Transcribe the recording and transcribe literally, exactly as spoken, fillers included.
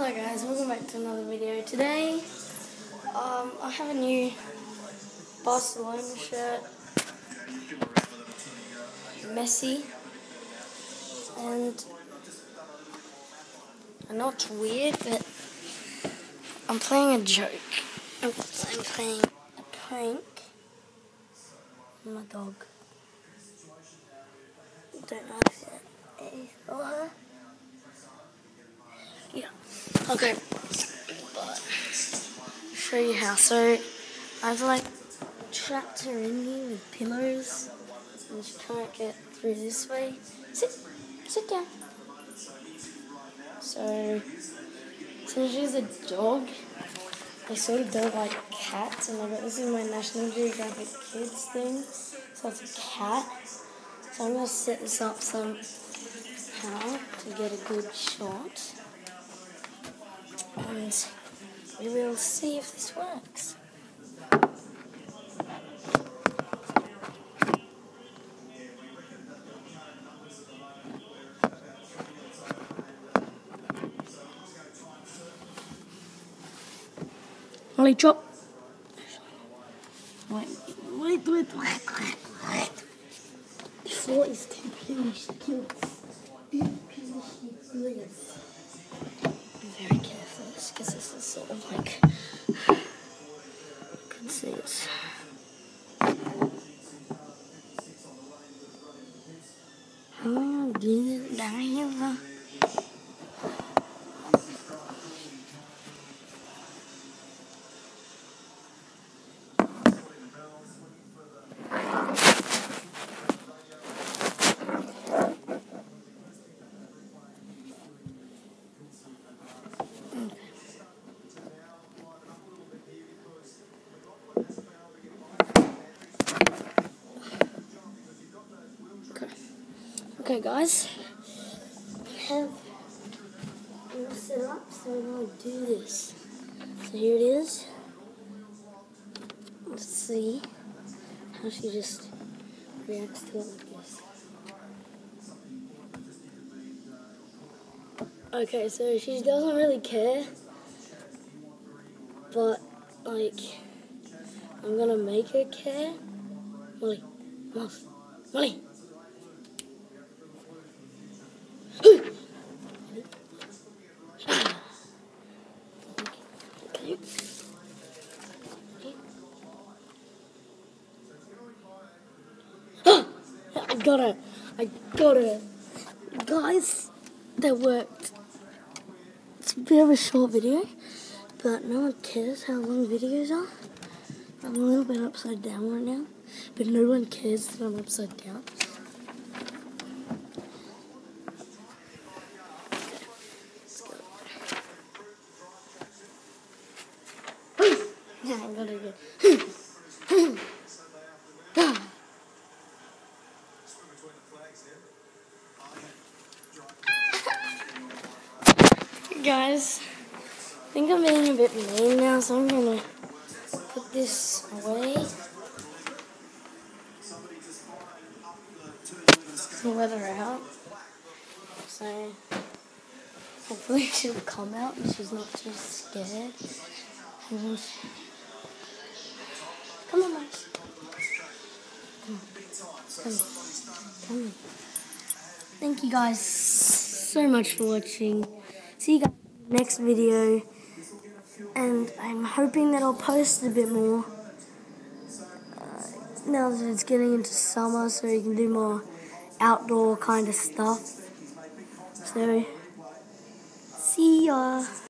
Hello guys, welcome back to another video. Today, um, I have a new Barcelona shirt, Messi, and I know it's weird, but I'm playing a joke. Oops, I'm playing a prank on my dog. Don't know if it is or her. Yeah. Okay. But show you how. So I've like trapped her in here with pillows, and she can't get through this way. Sit, sit down. So since she's a dog, I sort of don't like cats, and I got this in my National Geographic Kids thing. So it's a cat. So I'm gonna set this up somehow to get a good shot. And we will see if this works. Molly, drop. Wait, wait, wait, wait. The floor is too pinkish to kill. Too pinkish to kill. Be very careful because this is sort of like. You can see this. How am I gonna do this down here? Okay, guys, I have it set up, so I'm going to do this. So here it is. Let's see how she just reacts to it like this. Okay, so she doesn't really care, but, like, I'm going to make her care. Molly, mouse, Molly. I got it. I got it. Guys, that worked. It's a bit of a short video, but no one cares how long videos are. I'm a little bit upside down right now, but no one cares that I'm upside down. Yeah, I got it again. Guys, I think I'm being a bit mean now, so I'm gonna put this away. And let her out. So hopefully she'll come out and she's not too scared. And come on, Max. Come on. Come on. Come on. Thank you guys so much for watching. See you guys in the next video. And I'm hoping that I'll post a bit more. Uh, now that it's getting into summer, so you can do more outdoor kind of stuff. So, see ya.